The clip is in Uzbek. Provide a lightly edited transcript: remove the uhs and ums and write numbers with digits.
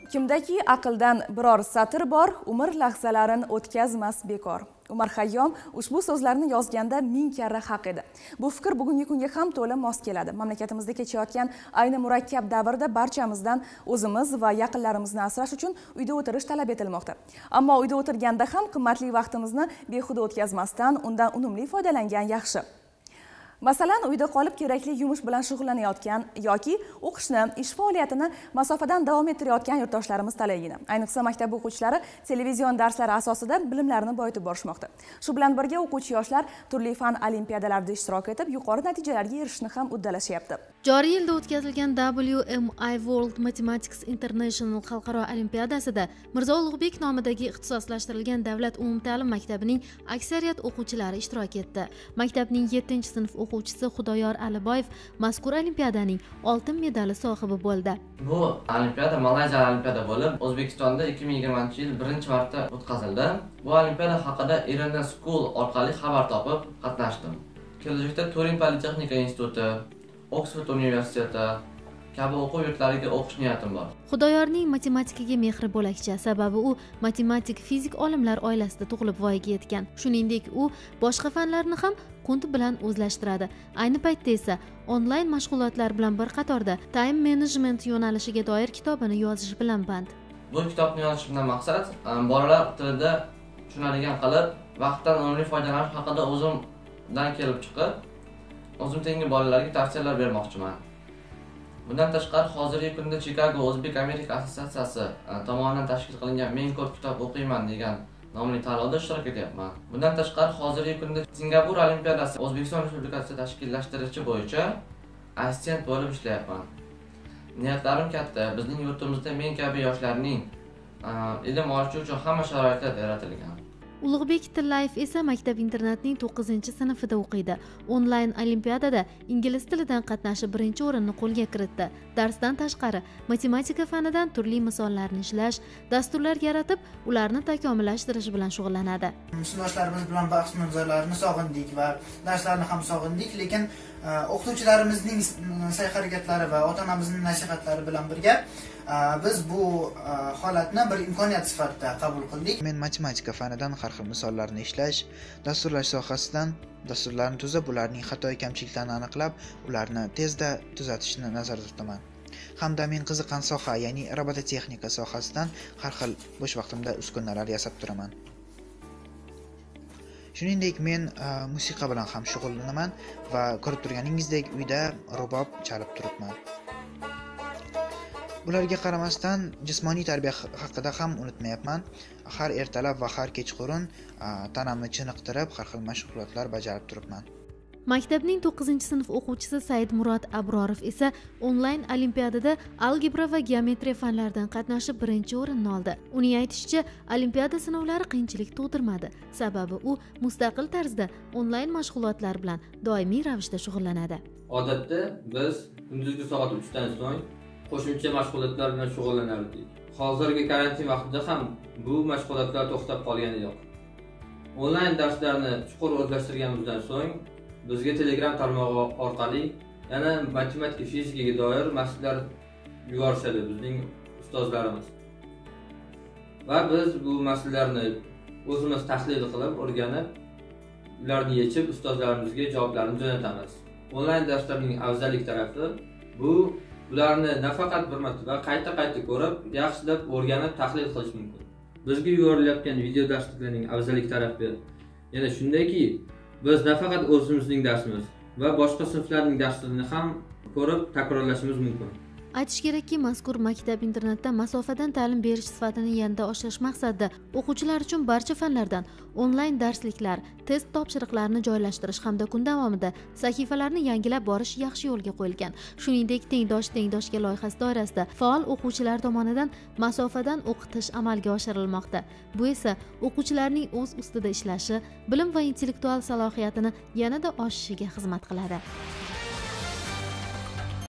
Kimdaki aqldan biror satr bor, umr lahzalarin o'tkazmas bekor. Umar Xayyom ushbu so'zlarni yozganda 1000 karra haq edi. Bu fikr bugungi kunga ham to'la mos keladi. Mamlakatimizda kechayotgan ayni murakkab davrda barchamizdan o'zimiz va yaqinlarimizni asrash uchun uyda o'tirish talab etilmoqda. Ammo uyda o'tirganda ham qimmatli vaqtimizni behuda o'tkazmasdan undan unumli foydalangan yaxshi. Masalan, uyda qolib kerakli yumush bilan shug'ullanayotgan yoki o'qishni, ish faoliyatini masofadan davom ettirayotgan yurtdoshlarimiz talaygina. Ayniqsa maktab o'quvchilari televizion darslari asosida bilimlarini boyitib borishmoqda. Shu bilan birga o'quvchi yoshlar turli fan olimpiadalarida ishtirok etib, yuqori natijalarga erishishni ham uddalashyapti. Joriy yilda o'tkazilgan WMI World Mathematics International xalqaro olimpiadasida Mirzo Ulug'bek nomidagi ixtisoslashtirilgan davlat umumta'lim maktabining aksariyat o'quvchilari ishtirok etdi. Maktabning 7-sinf o'quvchisi Xudoyor Aliboyev mazkur olimpiadaning oltin medali sohibi bo'ldi. Bu olimpiada Malayziya olimpiada bo'lib, O'zbekistonda 2020-yil birinchi marta o'tkazildi. Bu olimpiada haqida Irina School orqali xabar topib qatnashdim. Kelajakda Turin Politexnika instituti, Oksford universiteti kabi o'quv yurtlariga o'qish niyatim bor. Xudoyorning matematikaga mehri bo'lakcha, sababi u matematik fizik olimlar oilasida tug'ilib voyaga yetgan. Shuningdek, u boshqa fanlarni ham qunt bilan o'zlashtiradi. Ayni paytda esa onlayn mashg'ulotlar bilan bir qatorda time management yo'nalishiga doir kitobini yozish bilan band. Bu kitobni yozishimdan maqsad bolalar tilida tushunadigan qilib, vaqtdan unumli foydalanish haqida o'zimdan kelib chiqib, o'zim tengi bolalarga tavsiyalar bermoqchiman. Bundan tashqari, hozirgi kunda Chicago O'zbek-Amerika assotsiatsiyasi tomonidan tashkil qilingan Men ko'p kitob o'qiyman degan nomli tanlovda ishtirok etyapman. Bundan tashqari, hozirgi kunda Singapur olimpiadasi O'zbekiston Respublikasi tashkillashtiruvchi bo'yicha assistent bo'lib ishlayapman. Niyatlarim katta. Bizning yurtimizda men kabi yoshlarning ilm olishi uchun hamma sharoitlar yaratilgan. Ulug'bek Tillayev esa maktab-internatning 9-sinfida o'qiydi. Onlayn olimpiadada ingliz tilidan qatnashib birinchi o'rinni qo'lga kiritdi. Darsdan tashqari matematika fanidan turli misollarni ishlash, dasturlar yaratib, ularni takomillashtirish bilan shug'ullanadi. Sinfdoshlarimiz bilan bahs munozaralarni sog'indik va darslarni ham sog'indik, lekin o'qituvchilarimizning sa'y-harakatlari va ota-onamizning nasihatlari bilan birga biz bu holatni bir imkoniyat sifatida qabul qildik. Men matematika fanidan har xil misollarni ishlash, dasturlash sohasidan dasturlarni tuzib, ularning xato kamchiliklarini aniqlab, ularni tezda tuzatishni nazarda tutaman. Hamda men qiziqqan soha, ya'ni robototexnika sohasidan har xil bo'sh vaqtimda uskunalar yasab turaman. Shuningdek, men musiqa bilan ham shug'ullanaman va ko'rib turganingizdek uyda rubob chalib turibman. Bularga qaramasdan jismoniy tarbiya haqida ham unutmayapman. Har ertalab va har kechqurun tanamni chiniqtirib, har xil mashg'ulotlar bajarib turibman. Maktabning 9-sinf o'quvchisi Said Murod Abrorov esa onlayn olimpiadada algebra va geometriya fanlaridan qatnashib birinchi o'rinni oldi. Uning aytishicha, olimpiada sinovlari qiyinchilik tug'dirmadi, sababi u mustaqil tarzda onlayn mashg'ulotlar bilan doimiy ravishda shug'ullanadi. Odatda biz kunduzgi soat 3 dan so'ng qo'shimcha mashg'ulotlar bilan shug'ullanardik. Hozirgi karantin vaqtida ham bu mashg'ulotlar to'xtab qolgani yo'q. Onlayn darslarni chuqur o'zlashtirganimizdan so'ng bizga Telegram tarmog'i orqali yana matematika, fizikaga doir masalalar yuborishadi bizning ustozlarimiz. Va biz bu masalalarni o'zimiz tahlil qilib, o'rganib, ularni yechib ustozlarimizga javoblarni jo'natamiz. Onlayn darslarning afzallik tarafi bu ularni nafaqat bir marta qayta ko'rib, yaxshilab o'rganib, tahlil qilish mumkin. Bizga yuborilayotgan video darslarning afzallik tarafi yana shundayki, biz nafaqat o'zimizning darsimiz va boshqa sinflarning darslarini ham ko'rib, takrorlashimiz mumkin. Aytish kerakki, mazkur maktab-internatda masofadan ta'lim berish sifatini yanada oshirish maqsadida o'quvchilar uchun barcha fanlardan onlayn darsliklar, test topshiriqlarini joylashtirish hamda kun davomida sahifalarni yangilab borish yaxshi yo'lga qo'yilgan. Shuningdek, tengdoshga loyihasi doirasida faol o'quvchilar tomonidan masofadan o'qitish amalga oshirilmoqda. Bu esa o'quvchilarning o'z ustida ishlashi, bilim va intellektual salohiyatini yanada oshishiga xizmat qiladi.